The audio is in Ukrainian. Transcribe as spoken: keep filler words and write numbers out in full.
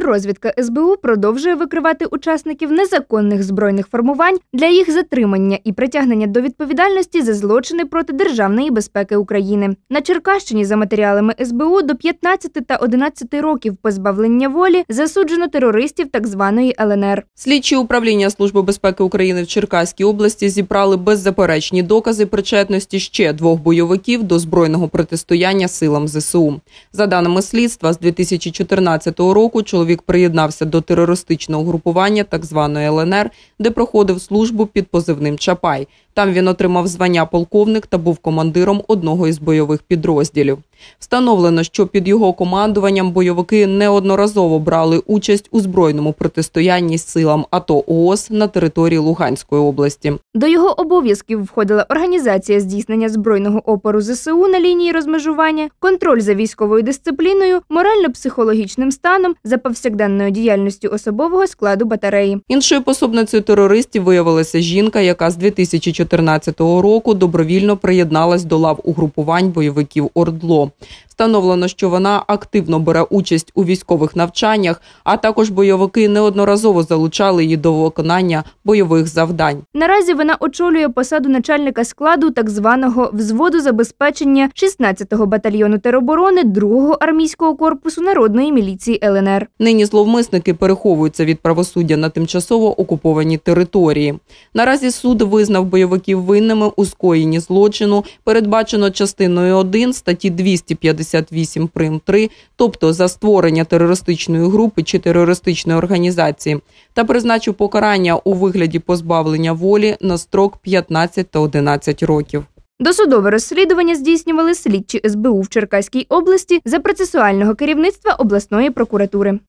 Контррозвідка ес бе у продовжує викривати учасників незаконних збройних формувань для їх затримання і притягнення до відповідальності за злочини проти державної безпеки України. На Черкащині за матеріалами ес бе у до п'ятнадцяти та одинадцяти років позбавлення волі засуджено терористів так званої ел ен ер. Слідчі управління Служби безпеки України в Черкаській області зібрали беззаперечні докази причетності ще двох бойовиків до збройного протистояння силам зе се у. За даними слідства, з дві тисячі чотирнадцятого року чоловік приєднався до терористичного групування так званої ел ен ер, де проходив службу під позивним «Чапай». Там він отримав звання полковник та був командиром одного із бойових підрозділів. Встановлено, що під його командуванням бойовики неодноразово брали участь у збройному протистоянні з силам а то о о ес на території Луганської області. До його обов'язків входила організація здійснення збройного опору зе се у на лінії розмежування, контроль за військовою дисципліною, морально-психологічним станом, за повсякденною діяльністю особового складу батареї. Іншою пособницею терористів виявилася жінка, яка з дві тисячі чотирнадцятого року добровільно приєдналась до лав угрупувань бойовиків ОРДЛО. Встановлено, що вона активно бере участь у військових навчаннях, а також бойовики неодноразово залучали її до виконання бойових завдань. Наразі вона очолює посаду начальника складу так званого взводу забезпечення шістнадцятого батальйону тероборони другого армійського корпусу народної міліції ел ен ер. Нині зловмисники переховуються від правосуддя на тимчасово окупованій території. Наразі суд визнав бойовиків винними у скоєнні злочину, передбачено частиною один статті двісті п'ятдесят вісім прим. три, тобто за створення терористичної групи чи терористичної організації, та призначив покарання у вигляді позбавлення волі на строк п'ятнадцять та одинадцять років. Досудове розслідування здійснювали слідчі ес бе у в Черкаській області за процесуального керівництва обласної прокуратури.